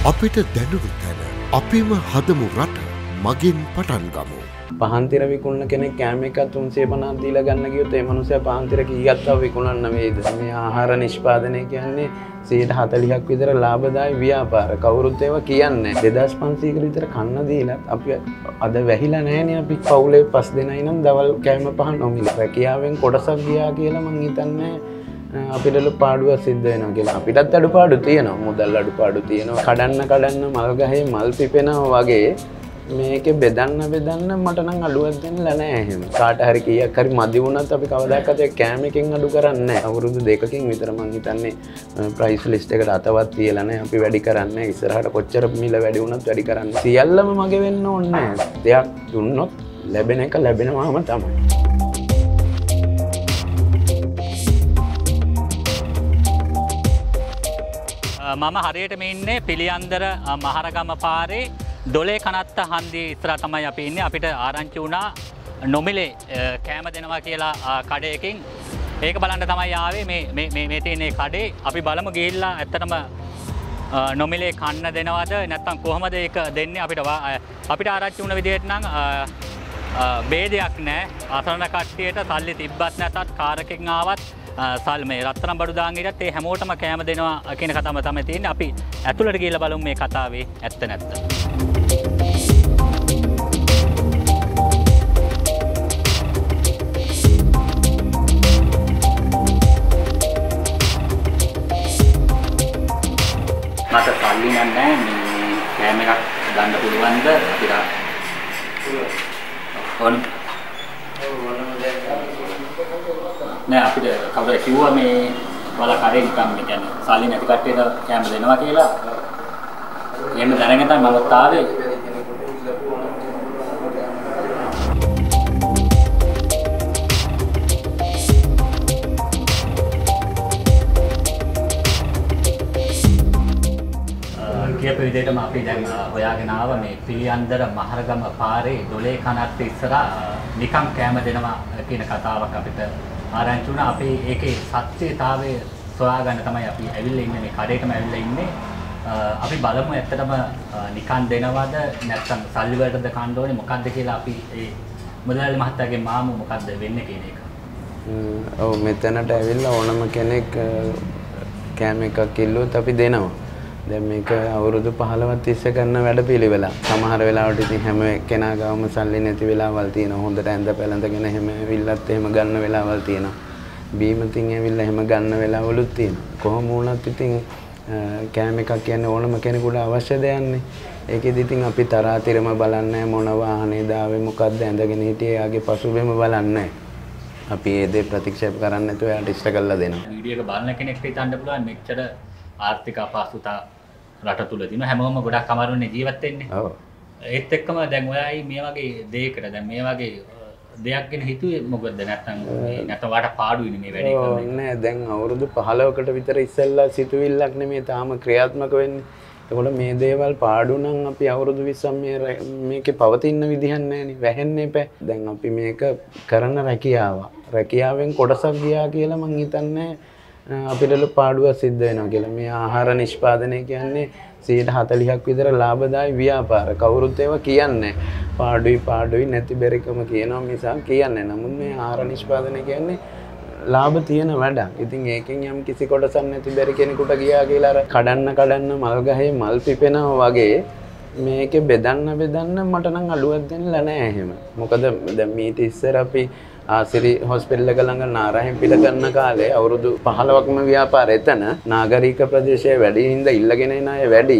අපිට දැනුණු තැන අපිම හදමු රට මගින් පටන් ගමු. පහන්තිර විකුණන කෙනෙක් කෑම එකක් 350ක් දීලා ගන්න ගියොත් ඒ මනුස්සයා පහන්තිර කීයක් තව විකුණන්න වේද? මේ ආහාර නිෂ්පාදනය කියන්නේ 40%ක් විතර ලාභදායී ව්‍යාපාර. කවුරුත් ඒවා කියන්නේ 2500කට විතර කන්න දීලා අපි අද වැහිලා නැහැනේ අපි. පවුලේ 5 දෙනයි නම් දවල් කෑම පහ නොමිල. රැකියාවෙන් කොටසක් ගියා කියලා මං හිතන්නේ අපිට පාඩුවක් සිද්ධ වෙනවා කියලා. අපිටත් අඩුපාඩු තියෙනවා. මුදල් අඩුපාඩු තියෙනවා. කඩන්න මල් ගහේ මල් පිපෙනවා වගේ මේකේ බෙදන්න මට නම් අඩුවක් දෙන්න නැහැ එහෙම. කාට හරි කීයක් හරි මදි වුණත් අපි කවදාකවත් ඒ කෑම එකෙන් අඩු කරන්නේ නැහැ. අවුරුදු 2කින් විතර මං හිතන්නේ ප්‍රයිස් ලිස්ට් එකට අතවත් තියලා නැහැ. අපි වැඩි කරන්නේ ඉස්සරහට කොච්චර මිල වැඩි වුණත් වැඩි කරන්නේ. සියල්ලම මගේ වෙන්න ඕනේ නැහැ. දෙයක් දුන්නොත් ලැබෙන එක ලැබෙනවාම තමයි. මම හරියටම ඉන්නේ පිළියන්දර මහරගම පාරේ දොලේ කනත්ත හන්දියේ ඉස්සරහ තමයි අපි ඉන්නේ. අපිට ආරංචි වුණා නොමිලේ කෑම දෙනවා කියලා කඩේකින්. ඒක බලන්න තමයි ආවේ මේ තියෙන කඩේ. අපි බලමු ගිහිල්ලා ඇත්තටම නොමිලේ කන්න දෙනවද නැත්නම් කොහොමද ඒක දෙන්නේ අපිට ආරංචි වුණ විදිහට නම් බේදයක් නැහැ. අසරණ කට්ටියට සල්ලි තිබ්බත් නැතත් කාර් එකකින් ආවත් මේ රත්තරන් බඩු දාන් ඉරත් ඒ හැමෝටම කෑම දෙනවා කියන කතාව තමයි තියෙන්නේ. අපි ඇතුළට ගිහලා බලමු මේ කතාවේ ඇත්ත නැත්ත. මට සල්ලි නැහැ මේ කෑම එකක් ගන්න පුළුවන්ද අපිට? ඕන නෑ අපිට කවුරු කිව්වා මේ වල කරේ නිකන් මේ කියන්නේ සල්ලි නැති කට්ටියට කැම දෙනවා කියලා. එහෙම දැනගෙන තමයි මමත් ආවේ. කියපු විදිහටම අපි දැන් හොයාගෙන ආව මේ පිළියන්දර මහරගම පාරේ දොලේ කනත් ඉස්සරහා නිකන් කැම දෙනවා කියන කතාවක් අපිට ආරංචි වුණා. අපි ඒකේ සත්‍යතාවය සොයාගන්න තමයි අපි ඇවිල්ලා ඉන්නේ මේ කඩේටම ඇවිල්ලා ඉන්නේ. අපි බලමු ඇත්තටම නිකන් දෙනවද නැත්නම් සල්ලි වලටද කන්න ඕනේ මොකද්ද කියලා අපි ඒ මුදලාලි මහත්තයාගේ මාමු මොකද්ද වෙන්නේ කියන එක. ඔව් මෙතනට ඇවිල්ලා ඕනම කෙනෙක් කෑම එකක් කිල්ලුවොත් අපි දෙනවා. දැන් මේක අවුරුදු 15ක් තිස්සේ කරන වැඩපිළිවෙලක්. සමහර වෙලාවට ඉතින් හැම කෙනා ගාවම සල්ලි නැති වෙලාවල් තියෙනවා. හොඳට ඇඳ පැළඳගෙන එහෙම ඇවිල්ලත් එහෙම ගන්න වෙලාවල් තියෙනවා. බීමකින් ඇවිල්ලා එහෙම ගන්න වෙලාවලුත් තියෙනවා. කොහොම වුණත් ඉතින් කෑම එකක් කියන්නේ ඕනම කෙනෙකුට අවශ්‍ය දෙයක්නේ. ඒකෙදි ඉතින් අපි තරාතිරම බලන්නේ මොන වාහනේද ආවේ මොකද්ද ඇඳගෙන හිටියේ යාගේ පසුබිම බලන්නේ. අපි ඒ දේ ප්‍රතික්ෂේප කරන්නේ නැතුව එයාට ඉෂ්ට කරලා දෙනවා. වීඩියෝ එක බලන කෙනෙක්ට හිතන්න පුළුවන් මෙච්චර ආර්ථික අපහසුතා රට තුල දින හැමෝම ගොඩක් අමාරුනේ ජීවත් වෙන්නේ. ඔව්. ඒත් එක්කම දැන් ඔයයි මේ වගේ දෙයකට දැන් මේ වගේ දෙයක් ගැන හිතුවේ මොකද නැත්නම් වාට පාඩුයිනේ මේ වැඩේ කරන්නේ. නෑ දැන් අවුරුදු 15කට විතර ඉස්සෙල්ලා සිතුවිල්ලක් නෙමෙයි තාම ක්‍රියාත්මක වෙන්නේ. එතකොට මේ දේවල් පාඩු නම් අපි අවුරුදු 20ක් මේකේ පවතින විදිහක් නෑනේ. වැහෙන්න එපා. දැන් අපි මේක කරන රැකියාවෙන් කොටසක් ගියා කියලා මං හිතන්නේ අපිට පාඩුවක් සිද්ධ වෙනවා කියලා. මේ ආහාර නිෂ්පාදනය කියන්නේ 40%ක් විතර ලාභදායී ව්‍යාපාර. කවුරුත් ඒවා කියන්නේ පාඩුයි නැති බැරිකම කියනවා මිසක් කියන්නේ. නමුත් මේ ආහාර නිෂ්පාදනය කියන්නේ ලාභ තියෙන වැඩක්. ඉතින් ඒකෙන් යම් කිසි කොටසක් නැති බැරි කෙනෙකුට ගියා කියලා අර කඩන්න මල් ගහේ මල් පිපෙනවා වගේ මේකේ බෙදන්න මට නම් අඩුවක් දෙන්න නැහැ එහෙම. මොකද දැන් මීට ඉස්සර අපි ආසිරි හොස්පිටල් එක ළඟ නාරහෙන් පිළ ගන්න කාලේ අවුරුදු 15ක්ම ව්‍යාපාරය එතන නාගරික ප්‍රදේශයේ වැඩි හින්දා ඉල්ලගෙන එන අය වැඩි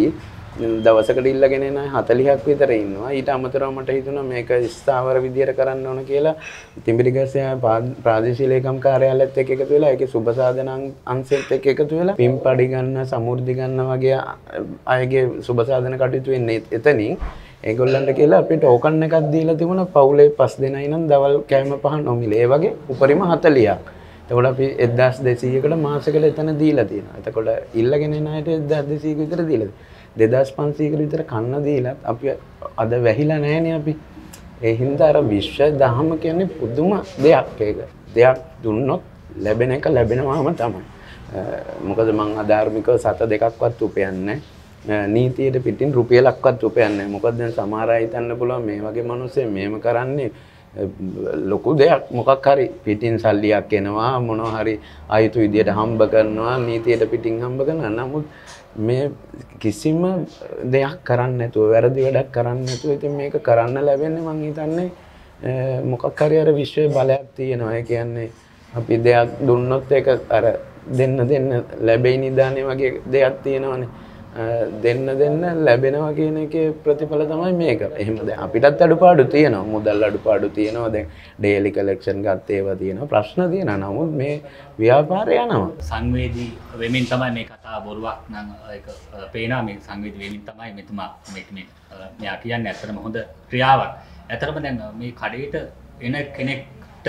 දවසකට ඉල්ලගෙන එන අය 40ක් විතර ඉන්නවා. ඊට අමතරව මට හිතුණා මේක ස්ථාවර විදියට කරන්න ඕන කියලා තිඹිරිගස්සේ ප්‍රාදේශීය ලේකම් කාර්යාලයත් එක්ක එකතු වෙලා ඒකේ සුබ සාධන අංශෙත් එක්ක එකතු වෙලා පින්පඩි ගන්න සමෘද්ධි ගන්න වගේ අයගේ සුබ සාධන කටයුතු වෙන්නේ එතනින්. ඒගොල්ලන්ට කියලා අපි ටෝකන් එකක් දීලා තිබුණා පවුලේ 5 දෙනයි නම් දවල් කෑම පහ නොමිලේ. ඒ වගේ උපරිම 40ක්. එතකොට අපි 1200කට මාසෙකට එතන දීලා තියෙනවා. එතකොට ඉල්ලගෙන එන අයට 1200ක විතර දීලා තියෙනවා. 2500කට විතර කන්න දීලා අපි අද වැහිලා නැහැනේ අපි. ඒ හින්දා අර විශ්ව දහම කියන්නේ පුදුම දෙයක් ඒක. දෙයක් දුන්නොත් ලැබෙන එක ලැබෙනවාම තමයි. මොකද මං අධාර්මිකව සත දෙකක්වත් උපයන්නේ. නීතියට පිටින් රුපියලක්වත් උපයන්නේ නැහැ. මොකද දැන් සමහර අය හිතන්න පුළුවන් මේ වගේ මිනිස්සු මේව කරන්නේ ලොකු දෙයක් මොකක් හරි පිටින් සල්ලියක් එනවා මොනවා හරි ආයුතු විදියට හම්බ කරනවා නීතියට පිටින් හම්බ කරනවා. නමුත් මේ කිසිම දෙයක් කරන්නේ නැතුව වැරදි වැඩක් කරන්නේ නැතුව ඉතින් මේක කරන්න ලැබෙන්නේ මං හිතන්නේ මොකක් හරි අර විශ්වයේ බලයක් තියෙනවා. ඒ කියන්නේ අපි දෙයක් දුන්නොත් ඒක අර දෙන්න ලැබෙයි නිදානේ වගේ දෙයක් තියෙනවානේ. දෙන්න ලැබෙනවා කියන එකේ ප්‍රතිඵල තමයි මේක. එහෙම දැන් අපිටත් අඩුපාඩු තියෙනවා. මුදල් අඩුපාඩු තියෙනවා. දැන් ඩේලි කලෙක්ෂන් ගත්ත ඒවා තියෙනවා. ප්‍රශ්න තියෙනවා. නමුත් මේ ව්‍යාපාරය යනවා. සංවේදී වෙමින් තමයි මේ කතාව බොරුවක් නම් ඒක පේනවා. මේ සංවේදී වෙමින් තමයි මෙතුමා මෙයා කියන්නේ ඇත්තටම හොඳ ක්‍රියාවක්. ඇත්තටම දැන් මේ කඩේට එන කෙනෙක්ට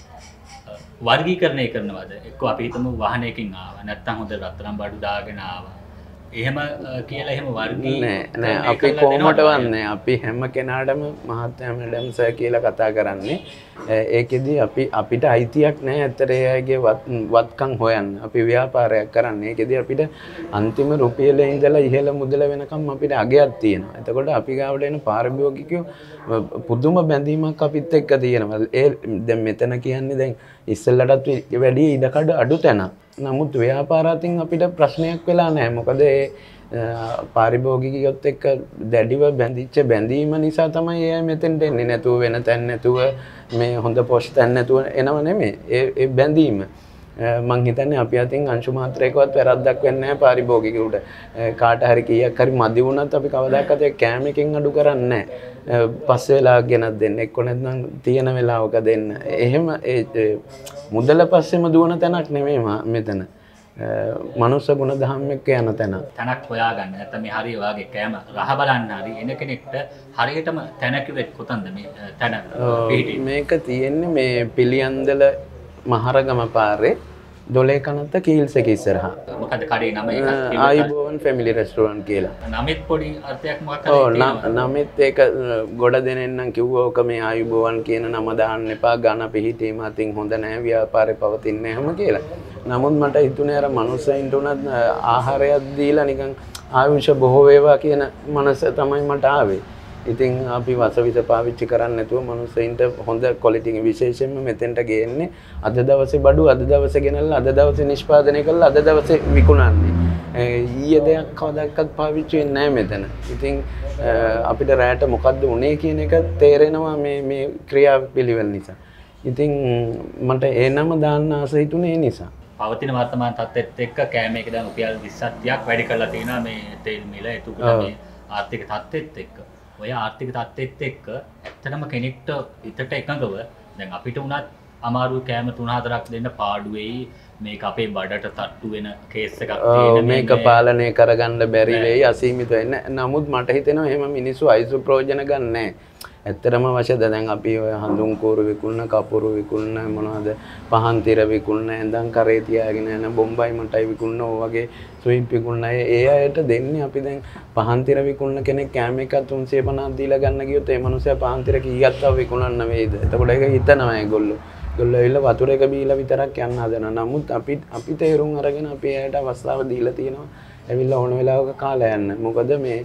වර්ගීකරණය කරනවද? එක්ක අපි හිතමු වාහනයකින් ආවා. නැත්නම් හොඳ රත්තරන් බඩු දාගෙන ආවා. එහෙම කියලා එහෙම වර්ගී නෑ අපි කොහොමදවත් නෑ අපි හැම කෙනාටම මහත්මයා මැඩම් සර් කියලා කතා කරන්නේ ඒකෙදි අපිට අයිතියක් නෑ ඇත්තට ඒ අයගේ වත්කම් හොයන්න අපි ව්‍යාපාරයක් කරන්නේ ඒකෙදි අපිට අන්තිම රුපියලේ ඉඳලා ඉහළ මුදල වෙනකම් අපිට අගයක් තියෙනවා එතකොට අපි ගාවට එන පාරිභෝගිකයෝ පුදුම බැඳීමක් අපිත් එක්ක තියෙනවා ඒ දැන් මෙතන කියන්නේ දැන් ඉස්සෙල්ලටත් වැඩි ඉඩකඩ අඩු තැන නමුත් ව්‍යාපාර අතින් අපිට ප්‍රශ්නයක් වෙලා නැහැ. මොකද ඒ පාරිභෝගිකයොත් එක්ක දැඩිව බැඳිච්ච බැඳීම නිසා තමයි එයා මෙතෙන්ට එන්නේ නැතුව වෙන තැන් නැතුව මේ හොඳ පොෂ් තැන් නැතුව එනව නෙමෙයි. ඒ බැඳීම මං හිතන්නේ අපි අතින් අංශු මාත්‍රයකවත් වැරද්දක් වෙන්නේ නැහැ පාරිභෝගිකයකට. කාට හරි කීයක් හරි මදි වුණත් අපි කවදාකවත් ඒ කෑම එකෙන් අඩු කරන්නේ නැහැ. පස්සේ වෙලාවක් ගෙනත් දෙන්න. එක්ක නැත්නම් තියෙන වෙලාවක දෙන්න. එහෙම ඒ මුදල පස්සෙම දුවන තැනක් නෙමෙයි මෙතන. මනුස්ස ගුණ දහම් එක්ක යන තැන. තැනක් හොයාගන්න. නැත්නම් මේ හරිය වාගේ කෑම රහ බලන්න හරි එන කෙනෙක්ට හරියටම තැන කිව්වෙත් කොතනද මේ තැන පිහිටි? මේක තියෙන්නේ මේ පිළියන්දල මහරගම පාරේ දොලේ කනත්ත කීල්ස් එක ඉස්සරහා. මොකද කඩේ නම එක? ආයුබෝවන් ෆැමිලි රෙස්ටුරන්ට් කියලා. නමෙත් පොඩි අර්ථයක් මොකක්ද තියෙනවද? නමෙත් ඒක ගොඩ දෙනෙන්නම් කිව්වා ඔක මේ ආයුබෝවන් කියන නම දාන්න එපා ඝන පිහිටීම අතින් හොඳ නැහැ ව්‍යාපාරේ පවතින්නේ හැම කියලා. නමුත් මට හිතුනේ අර මනුස්සයින්ට උනත් ආහාරයක් දීලා නිකන් ආයුෂ බොහෝ වේවා කියන මනස තමයි මට ආවේ. ඉතින් අපි වසවිස පාවිච්චි කරන්නේ නැතුව මනුස්සයින්ට හොඳ ක්වොලිටි විශේෂයෙන්ම මෙතෙන්ට ගේන්නේ අද දවසේ බඩු අද දවසේ ගෙනල්ලා අද දවසේ නිෂ්පාදනය කරලා අද දවසේ විකුණන්නේ. ඊයේ දෙයක් කවදාවත් පාවිච්චි වෙන්නේ නැහැ මෙතන. ඉතින් අපිට රැයට මොකද්ද උනේ කියන එක තේරෙනවා මේ ක්‍රියාපිළිවෙල නිසා. ඉතින් මට ඒ නම දාන්න ආස හිතුනේ ඒ නිසා. පවතින වර්තමාන තත්ත්වෙත් එක්ක කෑම එක දැන් රුපියල් 20ක් වැඩි කරලා තියෙනවා මේ තෙල් මිල එතකොට මේ ආර්ථික තත්ත්වෙත් එක්ක. ඔය ආර්ථික තත්ත්වෙත් එක්ක ඇත්තටම කෙනෙක්ට හිතට එකඟව දැන් අපිට උනත් අමාරු කෑම 3-4ක් දෙන්න පාඩු වෙයි මේක අපේ බඩට තට්ටු වෙන කේස් එකක් තියෙන මේක පාලනය කරගන්න බැරි වෙයි අසීමිත වෙන්න. නමුත් මට හිතෙනවා එහෙම මිනිස්සු අයිසු ප්‍රයෝජන ගන්න නැහැ. ඇත්තටම අවශ්‍යද දැන් අපි ඔය හඳුන් කෝරු විකුණන කපුරු විකුණන මොනවද පහන් තිර විකුණන ඇඳන් කරේ තියාගෙන යන බොම්බයි මටයි විකුණන ඔය වගේ ස්විප් විකුණන ඒ අයට දෙන්නේ අපි දැන් පහන් තිර විකුණන කෙනෙක් කෑම එක 350ක් දීලා ගන්න ගියොත් ඒ මනුස්සයා පහන් තිර කීයක් තව විකුණන්න වේද එතකොට ඒක හිතනවා ඒගොල්ලෝ ඇවිල්ලා වතුර එක බීලා විතරක් යන්න හදනවා නමුත් අපි තේරුම් අරගෙන අපි එයාට අවස්ථාව දීලා තියෙනවා ඇවිල්ලා ඕන වෙලාවක කාලා යන්න මොකද මේ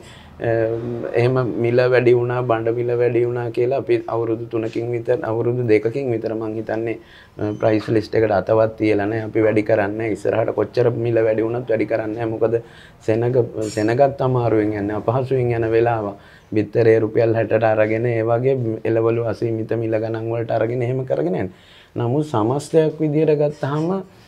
එහෙම මිල වැඩි වුණා බණ්ඩ මිල වැඩි වුණා කියලා අපි අවුරුදු 3කින් විතර අවුරුදු 2කින් විතර මං හිතන්නේ ප්‍රයිස් ලිස්ට් එකට අතවත් තියලා නැහැ අපි වැඩි කරන්නේ ඉස්සරහට කොච්චර මිල වැඩි වුණත් වැඩි කරන්නේ නැහැ මොකද සෙනගත් අමාරුවෙන් යන්නේ අපහසුයෙන් යන වෙලාව බිත්තරේ රුපියල් 60ට අරගෙන ඒ වගේ එළවලු අසීමිත මිල ගණන් වලට අරගෙන එහෙම කරගෙන යන්නේ නමුත් සමස්තයක් විදියට ගත්තාම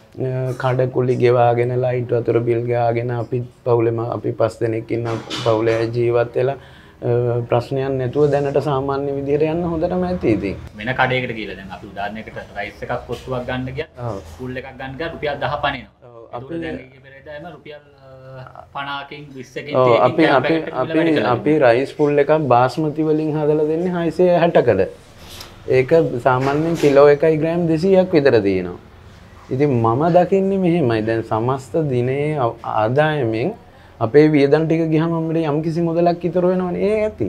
කඩකුලි ගෙවාගෙන ලයිට් වතුර බිල් ගෙවාගෙන අපි පවුලෙම අපි 5 දෙනෙක් ඉන්න පවුලේ ජීවත් වෙලා ප්‍රශ්නයක් නැතුව දැනට සාමාන්‍ය විදියට යන්න හොඳටම ඇති ඉතින් වෙන කඩේකට ගිහලා දැන් අපි උදාහරණයකට රයිස් එකක් කොටුවක් ගන්න ගියා ෆුල් එකක් ගන්න ගියා රුපියල් 10 පනිනවා අපි දැන් ඊයේ පෙරේදාම රුපියල් 50කින් 20කින් අපි රයිස් ෆුල් එකක් බාස්මති වලින් හදලා දෙන්නේ 660කට ඒක සාමාන්‍යයෙන් කිලෝ 1 ග්‍රෑම් 200ක් විතර තියෙනවා ඉතින් මම දකින්නේ මෙහෙමයි දැන් සමස්ත දිනේ ආදායමෙන් අපේ වියදම් ටික ගියාම අපිට යම්කිසි මුදලක් ඉතුරු වෙනවනේ ඒ ඇති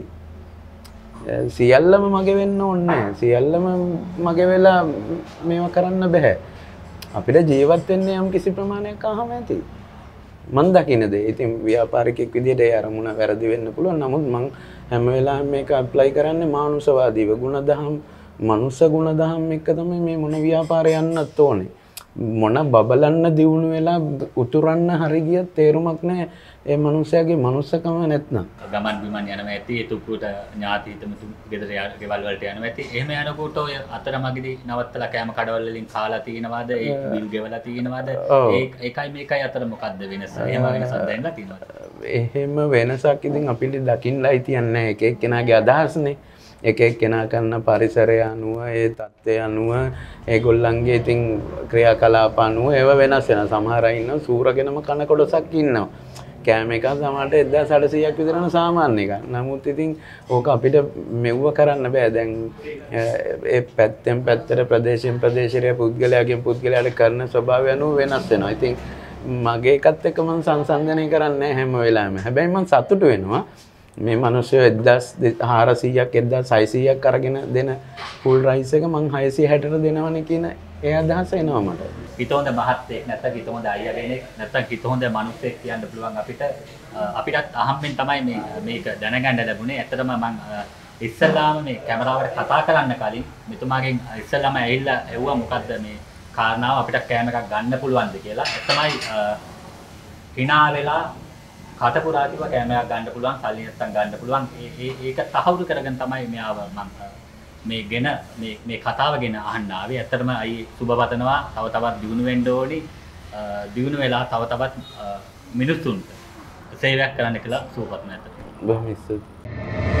සියල්ලම මගේ වෙන්න ඕනේ නැහැ සියල්ලම මගේ වෙලා මේව කරන්න බෑ අපිට ජීවත් වෙන්න යම්කිසි ප්‍රමාණයක් අහම ඇති මන් දකින දේ. ඉතින් ව්‍යාපාරිකයෙක් විදිහට ඒ අරමුණ වැරදි වෙන්න පුළුවන්. නමුත් මං හැම වෙලාවෙම මේක ඇප්ලයි කරන්නේ මානුෂවාදීව. ගුණදහම් මනුෂ්‍ය ගුණදහම් එක්ක තමයි මේ මොන ව්‍යාපාරය යන්නත් ඕනේ. මොන බබලන්න දියුණු වෙලා උතුරන්න හරි ගියත් තේරුමක් නැහැ. ඒ මනුස්සයාගේ මනුස්සකම නැත්නම්. ගමන් බිමන් යනවා ඇති එතුපුට ඥාති හිතමුතු ගෙදර ගෙවල් වලට යනවා ඇති. එහෙම යනකොට ඔය අතරමඟදී නවත්තලා කෑම කඩවල වලින් කාලා තිනවද? ඒ බිල් ගෙවලා තිනවද? ඒකයි මේකයි අතර මොකද්ද වෙනස? එහෙම වෙනසක් දැනලා තිනවද? එහෙම වෙනසක් ඉතින් අපිට දකින්නයි තියන්නේ එක එක්කෙනාගේ අදහස්නේ. එක එක්කෙනා කරන පරිසරය අනුව ඒ තත්ත්වය අනුව ඒගොල්ලන්ගේ ඉතින් ක්‍රියාකලාප අනුව ඒව වෙනස් වෙනවා. සමහර අය ඉන්නවා සූරගෙනම කන කොටසක් ඉන්නවා. කෑම එක සමහරට 1800ක් විතර යන සාමාන්‍ය එකක්. නමුත් ඉතින් ඕක අපිට මෙව්ව කරන්න බෑ. දැන් ඒ පැත්තෙන් පැත්තට ප්‍රදේශයෙන් ප්‍රදේශයට පුද්ගලයාගෙන් පුද්ගලයාට කරන ස්වභාවය අනුව වෙනස් වෙනවා. ඉතින් මගේ එකත් එක්ක මම සංසන්දනය කරන්නේ හැම වෙලාවෙම. හැබැයි මම සතුටු වෙනවා. මේ මිනිස්සු 1400ක් 1600ක් අරගෙන දෙන ෆුල් රයිස් එක මං 660ට දෙනවනේ කියන ඒ අදහස එනවා මට. හිත හොඳ මහත්තයෙක් නැත්නම් හිත හොඳ අයියා කෙනෙක් නැත්නම් හිත හොඳ මිනිහෙක් කියන්න පුළුවන් අපිටත් අහම්බෙන් තමයි මේක දැනගන්න ලැබුණේ. ඇත්තටම මම ඉස්සල්ලාම මේ කැමරාවට කතා කරන්න කලින් මෙතුමාගෙන් ඉස්සල්ලාම ඇවිල්ලා ඇහුවා මොකද්ද මේ කාරණාව අපිට කැම එකක් ගන්න පුළුවන්ද කියලා. ඒ තමයි hina වෙලා කටපුරා කිව්වා කැමරාවක් ගන්න පුළුවන්, සල්ලි නැත්තම් ගන්න පුළුවන්. ඒක තහවුරු කරගෙන තමයි මෙයාව මම මේ කතාව ගැන අහන්න ආවේ. ඇත්තටම අයි සුබ පතනවා තව තවත් දියුණු වෙන්න ඕනි. දියුණු වෙලා තව තවත් මිනිස්සුන්ට සේවයක් කරන්න කියලා සුබ පතනවා. බොහොම ස්තුතියි.